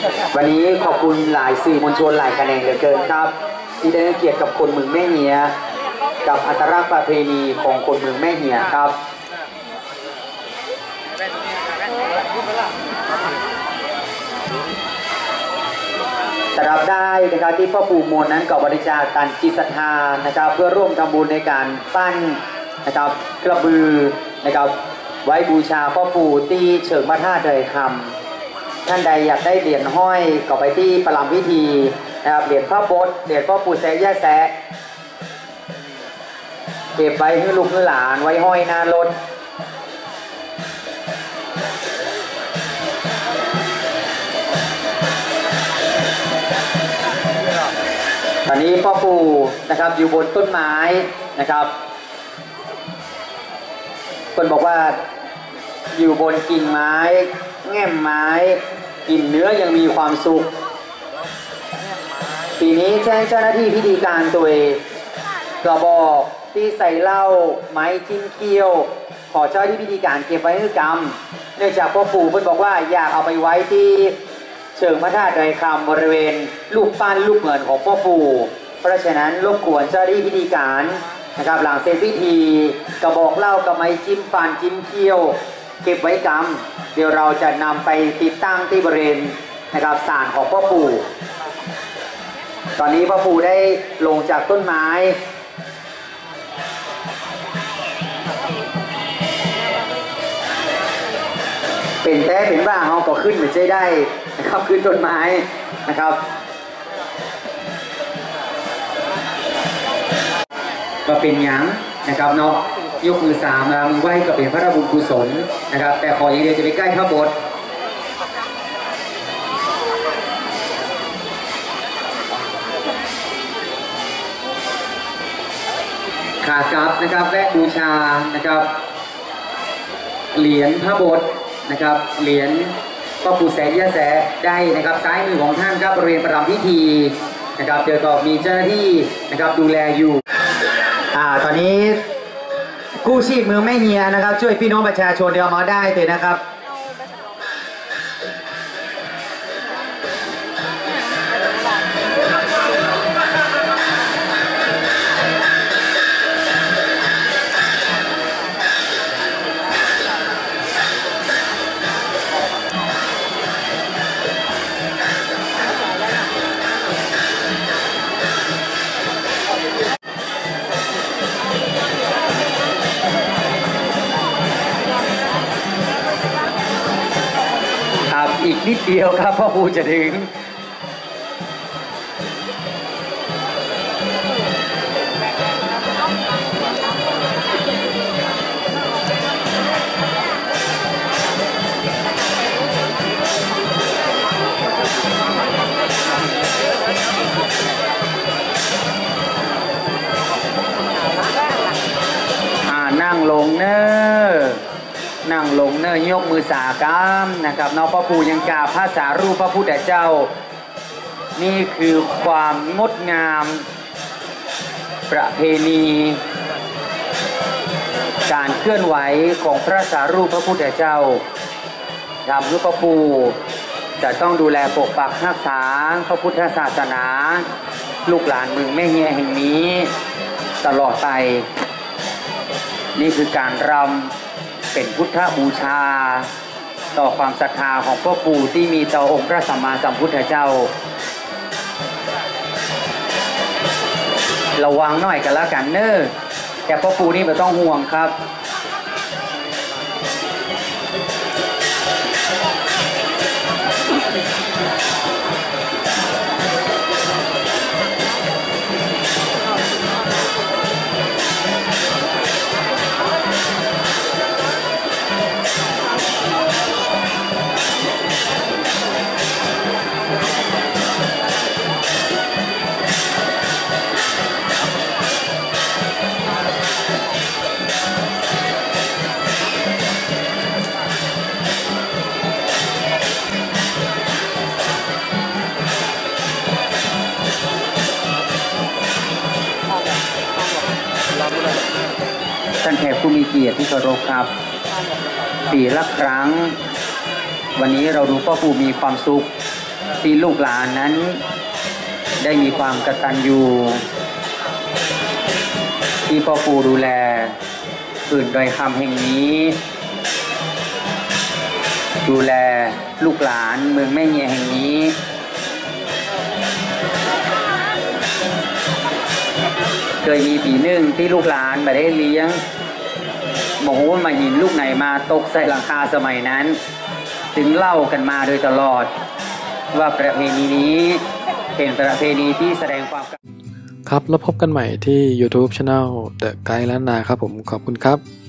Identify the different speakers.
Speaker 1: วันนี้ขอบคุณหลายสื่อมวลชนหลายคะแนนเหลือเกินครับที่ได้เกียรติกับคนเมืองแม่เหียกับอัตลักษณ์ประเพณีของคนเมืองแม่เหียครับตราบได้นะครับที่พ่อปู่มนนั้นก็บริจาคการจิตศรัทธานะครับเพื่อร่วมทำบุญในการปั้นนะครับกระบือนะครับไว้บูชาพ่อปู่ที่เชิงพระธาตุดอยคำท่านใดอยากได้เหรียญห้อยก็ไปที่ประลัมพิธีนะครับเหรียญพ่อบดเหรียญพ่อปู่แสะแย่แสะเก็บไว้ให้ลูกให้หลานไว้ห้อยหน้ารถตอนนี้พ่อปู่นะครับอยู่บนต้นไม้นะครับคนบอกว่าอยู่บนกิ่งไม้แง่มไม้กินเนื้อยังมีความสุขปีนี้แจ้งเจ้าหน้าที่พิธีการตัวเองกระบอกที่ใส่เหล้าไม้จิ้มเคี้ยวขอเจ้าที่พิธีการเก็บไว้ให้กรรมเนื่องจากพ่อปู่เพิ่นบอกว่าอยากเอาไปไว้ที่เชิงพระธาตุดอยคำบริเวณรูปปั้นรูปเหมือนของพ่อปู่เพราะฉะนั้นรบกวนเจ้าหน้าที่พิธีการนะครับหลังเสร็จพิธีกระบอกเหล้ากับไม้จิ้มฟันจิ้มเคี้ยวเก็บไว้กรรมเดี๋ยวเราจะนำไปติดตั้งที่บริเวณนะครับศาลของพ่อปู่ตอนนี้พ่อปู่ได้ลงจากต้นไม้เป็นแต่เป็นว่าเขาก็ขึ้นไปใจได้นะครับขึ้นต้นไม้นะครับก็เป็นหยังนะครับเนาะยกมือ3มือไหว้ก็เป็นพระบุญกุศลนะครับแต่ขออย่างเดียวจะไปใกล้พระโบสถ์ขากลับนะครับแวะบูชานะครับเหรียญพระโบสถ์นะครับเหรียญพ่อปู่แสะแย่แสะได้นะครับซ้ายมือของท่านครับบริเวณประรำพิธีนะครับเดี๋ยวก็มีเจ้าหน้าที่นะครับดูแลอยู่ตอนนี้กู้ชีพเมืองแม่เหียนะครับช่วยพี่น้องประชาชนเดี๋ยวมาได้เลยนะครับอีกนิดเดียวครับพ่อปู่จะถึงนั่งลงเนนั่งลงยกมือสากามนะครับน้องพ่อปู่ยังกราบพระสารูปพระพุทธเจ้านี่คือความงดงามประเพณีการเคลื่อนไหวของพระสารูปพระพุทธเจ้าทำให้พ่อปู่จะต้องดูแลปกปักรักษาพระพุทธศาสนาลูกหลานเมืองแม่เหียแห่งนี้ตลอดไปนี่คือการรำเป็นพุทธบูชาต่อความศรัทธาของพ่อปู่ที่มีต่อองค์พระสัมมาสัมพุทธเจ้าระวังหน่อยกันละกันแต่พ่อปู่นี่ไม่ต้องห่วงครับท่านแขกผู้มีเกียรติที่เคารพครับปีละครั้งวันนี้เราดูพ่อปู่มีความสุขที่ลูกหลานนั้นได้มีความกตัญญูที่พ่อปู่ดูแลผืนดอยคำแห่งนี้ ดูแลลูกหลานเมืองแม่เงียแห่งนี้เคยมีปีหนึ่งที่ลูกหลานมาได้เลี้ยงโมโหมาหินลูกไหนมาตกใส่หลังคาสมัยนั้นถึงเล่ากันมาโดยตลอดว่าประเพณีนี้เป็นประเพณีที่แสดงความ
Speaker 2: ครับแล้วพบกันใหม่ที่ YouTube Channel The Guide ล้านนาครับผมขอบคุณครับ